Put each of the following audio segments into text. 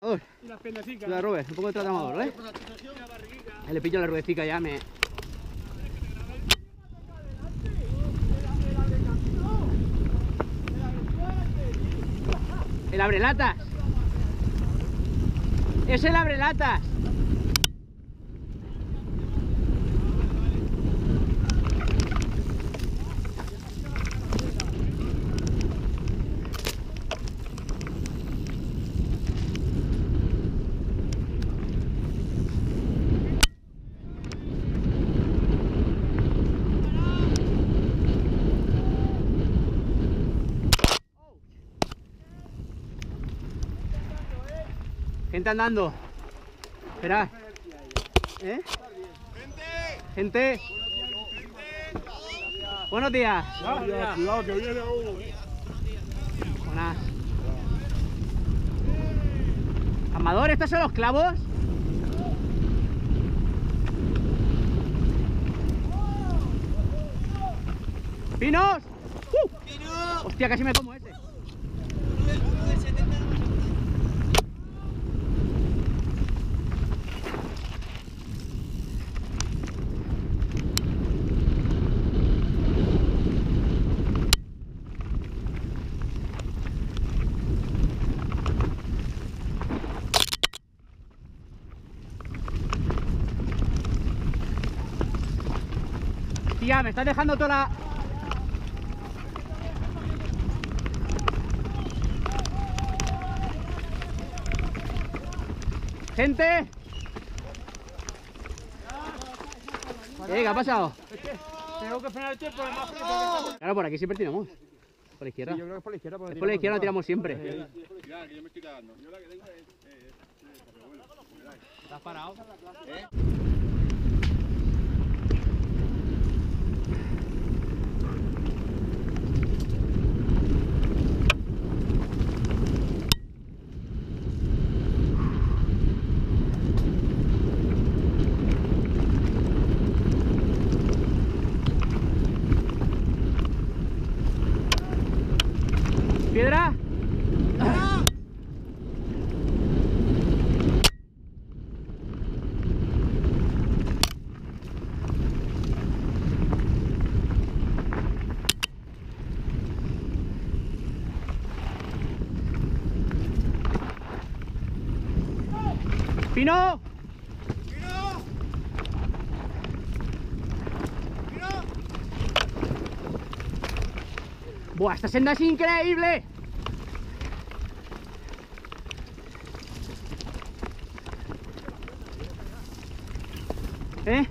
Y las piernecitas. La Robert, un poco de tratamador, ¿vale? Ahí le pillo la ruedecica ya, me... El abrelatas. Es el abrelatas. Gente andando. Espera. ¿Eh? Gente. Buenos días. Cuidado que viene uno. Buenas. Amador, ¿estos son los clavos? ¡Pinos! Hostia, casi me como ese. Tía, me estás dejando toda la... ¡Gente! ¿Qué ha pasado? Tengo que frenar el tiempo. Claro, por aquí siempre tiramos. Por la izquierda. Sí, yo creo que es por la izquierda. Es por la izquierda tiramos siempre. Mira, que yo me estoy cagando. Yo la que tengo es... ¿Estás parado? ¿Piedra? ¡Pino! ¡Buah, esta senda es increíble! ¿Eh?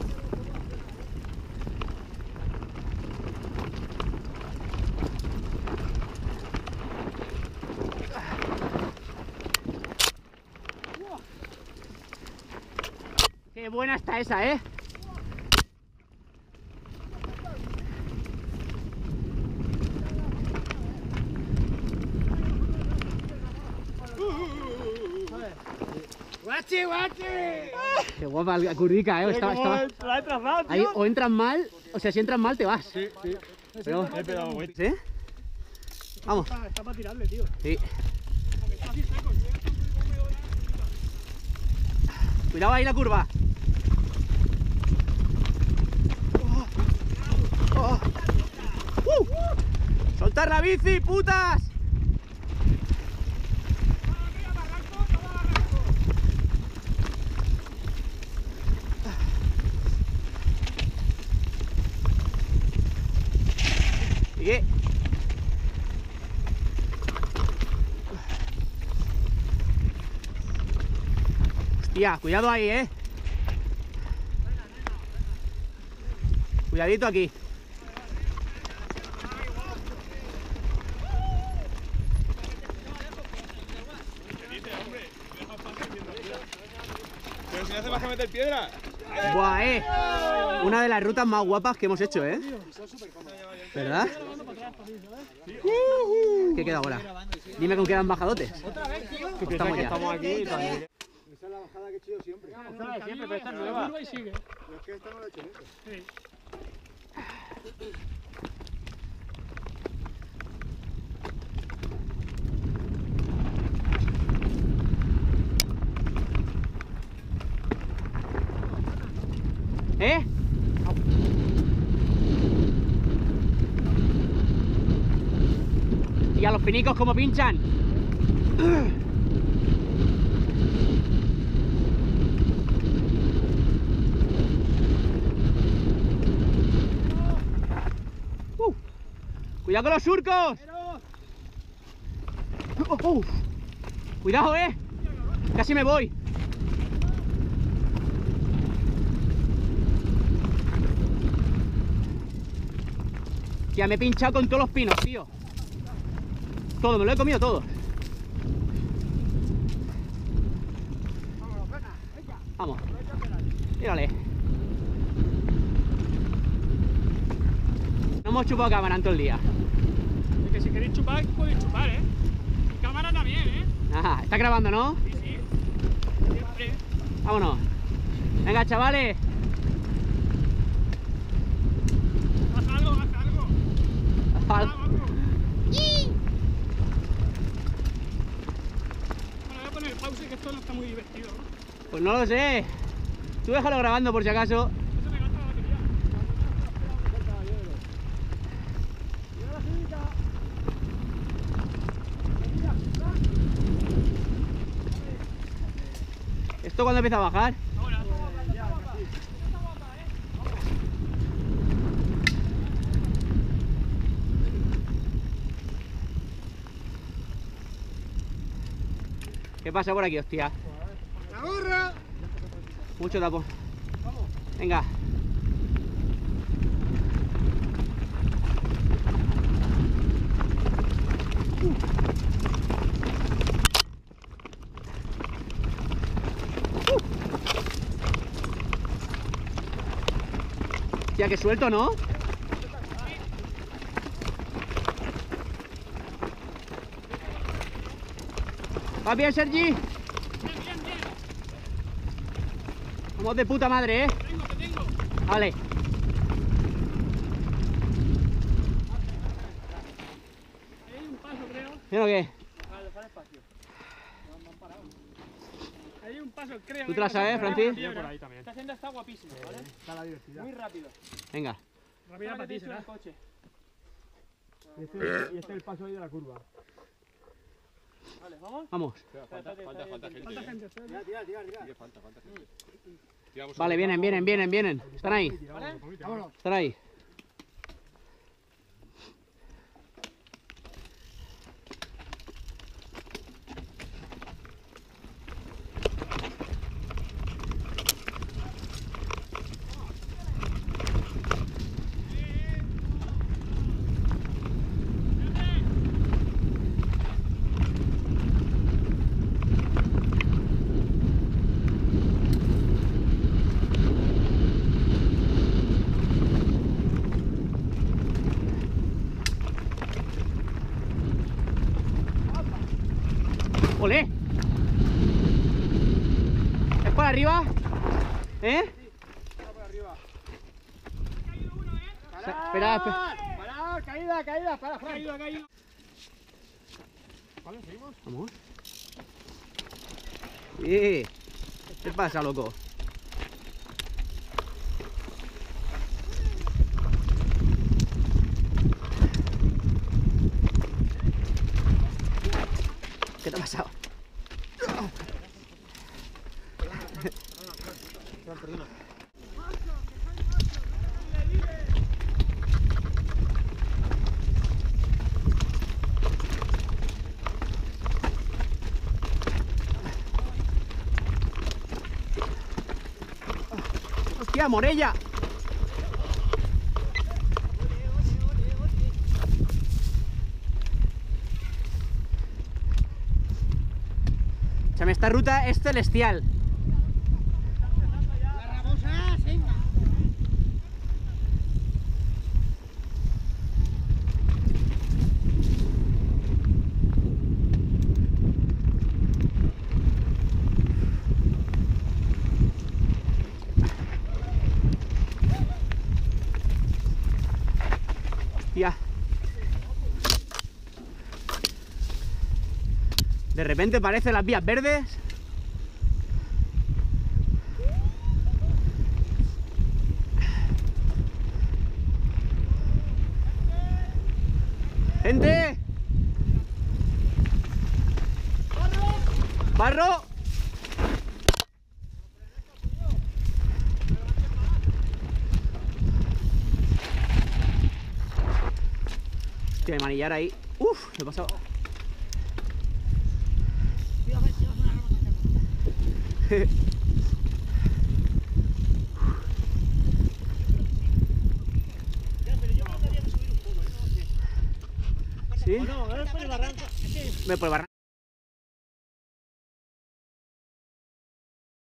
¡Qué buena está esa, eh! ¡Guachi, guachi! ¡Qué guapa la curdica, eh! Estaba... La he trazado, tío. Ahí o entras mal, o sea, si entras mal te vas. Sí, sí. Pero... ¿Sí? Vamos. Está para tirarle, tío. Sí. Porque está así seco. Cuidado ahí la curva. ¡Soltar la bici, putas! Sigue. Hostia, cuidado ahí, Cuidadito aquí. Pero si no se vas a meter piedra. Buah, una de las rutas más guapas que hemos hecho, ¿verdad? ¿Qué queda ahora? Dime con qué dan bajadotes. Estamos ya. Estamos aquí. Esa es la bajada que he hecho yo siempre. Siempre, pero esta es nueva. Y sigue. Pero es que esta no la he hecho nunca. Sí. Hostia, los pinicos como pinchan. Cuidado con los surcos. Cuidado, casi me voy. Ya me he pinchado con todos los pinos, tío. Todo, me lo he comido todo. Vamos. Mírale. No hemos chupado cámara en todo el día. Es que si queréis chupar, podéis chupar, ¿eh? Y cámara también, ¿eh? Ajá, está grabando, ¿no? Sí, sí. Siempre. Vámonos. Venga, chavales. Haz algo, haz algo. Al- Bueno, voy a poner pausa que esto no está muy divertido, ¿no? Pues no lo sé. Tú déjalo grabando por si acaso. Eso me gasta la batería. ¿Esto cuándo empieza a bajar? Ahora. ¿Qué pasa por aquí, hostia? ¡La gorra! Mucho tapón. Venga. Hostia, que suelto, ¿no? ¿Vas bien, Sergi? Bien, bien, bien. Vamos de puta madre, Te tengo. Vale. Ahí hay un paso, creo. ¿Pero qué? Para dejar espacio. No han parado. Ahí hay un paso, creo. ¿Tú te la sabes, Francis? Por ahí también. Esta senda está guapísima, ¿vale? Está la diversidad. Muy rápido. Venga. Rápida para ti, será el coche. Y este es el paso ahí de la curva. Vale, ¿vamos? Vamos. Falta gente. ¿Cuánta gente? Espera. Tira. Sí, falta gente. Tiramos Vale, vienen. Están ahí. ¿Vale? Vámonos. Están ahí. ¡Olé! ¿Es para arriba? ¿Eh? Espera. ¡Parad! ¡Caída! ¡Para, Fran! Ha caído. Vale, seguimos. Vamos. ¿Qué pasa, loco? ¿Qué te ha pasado? ¡Hostia, Morella! Esta ruta es celestial. La Rabosa, venga. Hostia. De repente parecen las vías verdes. ¡Gente! barro. Hostia, de manillar ahí. Uf, se ha pasado. ¿Sí? No, es por el barranco. Me por el barranco.